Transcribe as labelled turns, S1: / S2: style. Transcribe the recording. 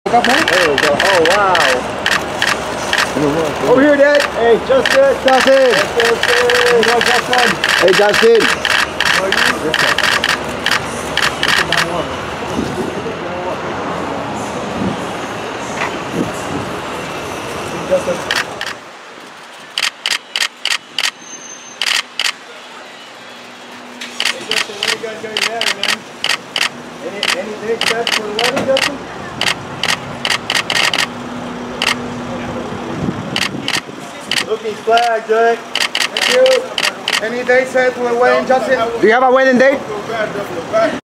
S1: There we go. Oh, wow.
S2: Over here, Dad.
S1: Hey, Justin. Justin. Hey, Justin.
S2: How are you? Justin. Hey, Justin, what do you guys got your dad, man? Any big bets for the wedding, Justin? Lookie's flag, Jake. Thank you. Any date set for the wedding, Justin?
S1: Do you have a wedding date?